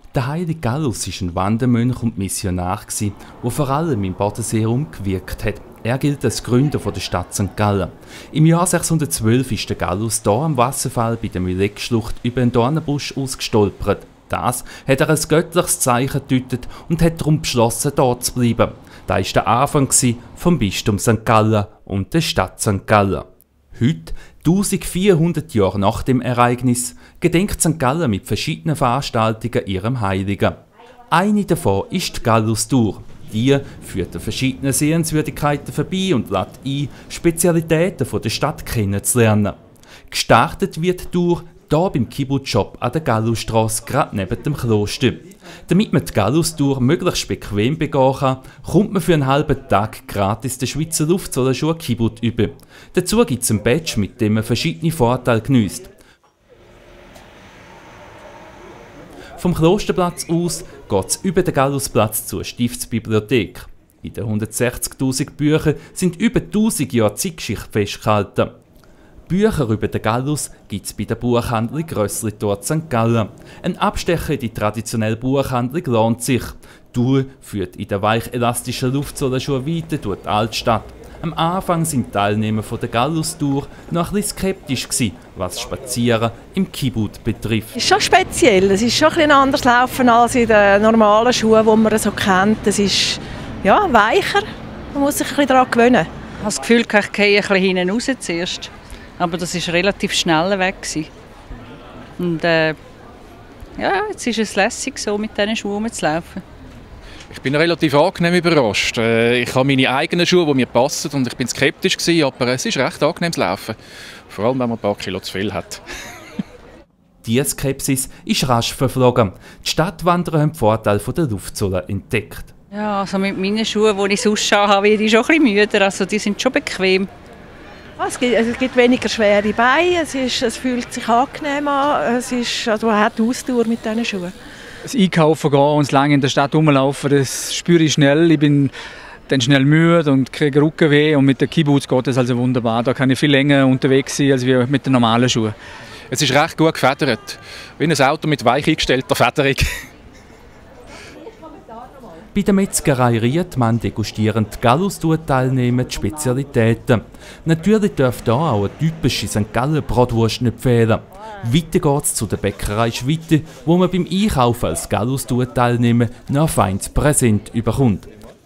Der heilige Gallus war ein Wandermönch und Missionar, der vor allem im Bodensee gewirkt hat. Er gilt als Gründer der Stadt St. Gallen. Im Jahr 612 ist der Gallus hier am Wasserfall bei der Mühleck-Schlucht über einen Dornenbusch ausgestolpert. Das hat er als göttliches Zeichen gedeutet und hat darum beschlossen, dort zu bleiben. Das war der Anfang vom Bistum St. Gallen und der Stadt St. Gallen. Heute, 1400 Jahre nach dem Ereignis, gedenkt St. Gallen mit verschiedenen Veranstaltungen ihrem Heiligen. Eine davon ist die Gallus-Tour. Die führt an verschiedenen Sehenswürdigkeiten vorbei und lädt ein, Spezialitäten der Stadt kennenzulernen. Gestartet wird die Tour hier beim Kibbutz-Shop an der Gallusstrasse, gerade neben dem Kloster. Damit man die Gallus-Tour möglichst bequem begehen kann, kommt man für einen halben Tag gratis den Schweizer Luftzollenschuh Kibbutz über. Dazu gibt es ein Badge, mit dem man verschiedene Vorteile geniesst. Vom Klosterplatz aus geht es über den Gallusplatz zur Stiftsbibliothek. In den 160'000 Büchern sind über 1000 Jahre Zeitgeschichte festgehalten. Bücher über den Gallus gibt es bei der Buchhandlung Grössli-Tor St. Gallen. Ein Abstecher in die traditionelle Buchhandlung lohnt sich. Die Tour führt in der weich-elastischen Luftzollenschuhe weiter durch die Altstadt. Am Anfang sind die Teilnehmer der Gallus-Tour noch ein bisschen skeptisch, was Spazieren im Kibbutz betrifft. Es ist schon speziell. Es ist schon ein bisschen anders laufen als in den normalen Schuhen, die man so kennt. Es ist ja, weicher. Man muss sich ein bisschen daran gewöhnen. Ich habe das Gefühl, ich gehe ein bisschen hinten raus zuerst. Aber das war relativ schnell weg. Und ja, jetzt ist es lässig, so mit diesen Schuhen zu laufen. Ich bin relativ angenehm überrascht. Ich habe meine eigenen Schuhe, die mir passen, und ich bin skeptisch gewesen, aber es ist recht angenehm zu laufen. Vor allem, wenn man ein paar Kilo zu viel hat. Diese Skepsis ist rasch verflogen. Die Stadtwanderer haben die Vorteile der Luftzolle entdeckt. Ja, also mit meinen Schuhen, die ich sonst habe, werde ich schon ein bisschen müder. Also die sind schon bequem. Es gibt weniger schwere Beine, es fühlt sich angenehm an, man hat Ausdauer mit diesen Schuhen. Das Einkaufen gehen und lange in der Stadt rumlaufen, das spüre ich schnell. Ich bin dann schnell müde und kriege Rückenweh, und mit der Kibbutz geht das also wunderbar. Da kann ich viel länger unterwegs sein als mit den normalen Schuhen. Es ist recht gut gefedert, wie ein Auto mit weich eingestellter Federung. Bei der Metzgerei Riedmann degustieren die Gallus-Tour-Teilnehmer die Spezialitäten. Natürlich darf hier auch eine typische St. Gallen-Bratwurst nicht fehlen. Weiter geht es zu der Bäckerei Schwitte, wo man beim Einkaufen als Gallus-Tour-Teilnehmer noch ein feines Präsent bekommt.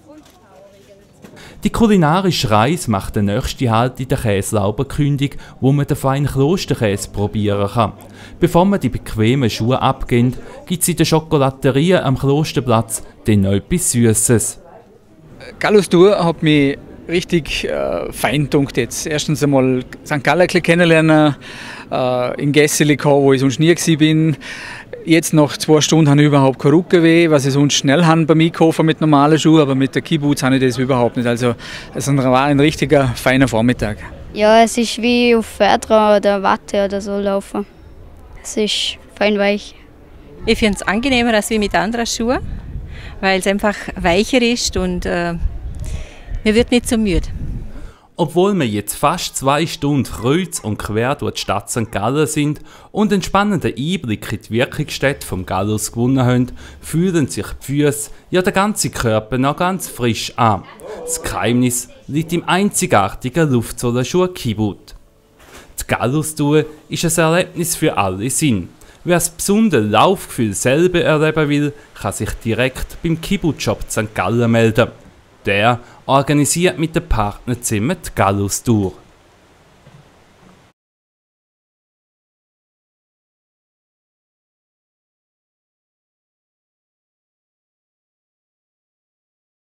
Die kulinarische Reise macht den nächsten Halt in der Käselauberkündigung, wo man den feinen Klosterkäse probieren kann. Bevor man die bequemen Schuhe abgeht, gibt es in der Schokolaterie am Klosterplatz dann noch etwas Süßes. Gallus-Tour hat mich richtig fein gedunkt jetzt. Erstens einmal St. Gallen kennenlernen, in Gässeli kommen, wo ich sonst nie war. Jetzt nach 2 Stunden habe ich überhaupt kein Rückenweh, was ich sonst schnell habe beim Einkaufen mit normalen Schuhen, aber mit der Kibbutz habe ich das überhaupt nicht. Also es war ein richtiger feiner Vormittag. Ja, es ist wie auf Federn oder Watte oder so laufen. Es ist fein weich. Ich finde es angenehmer als wie mit anderen Schuhen, weil es einfach weicher ist und man wird nicht so müde. Obwohl wir jetzt fast 2 Stunden kreuz und quer durch die Stadt St. Gallen sind und einen spannenden Einblick in die Wirkungsstätte vom Gallus gewonnen haben, fühlen sich die Füße, ja der ganze Körper noch ganz frisch an. Das Geheimnis liegt im einzigartigen Luftzollenschuh Kibbutz. Die Gallus-Tour ist ein Erlebnis für alle Sinne. Wer das besondere Laufgefühl selber erleben will, kann sich direkt beim Kibbutz-Shop St. Gallen melden. Der organisiert mit den Partnern zusammen die Gallus-Tour.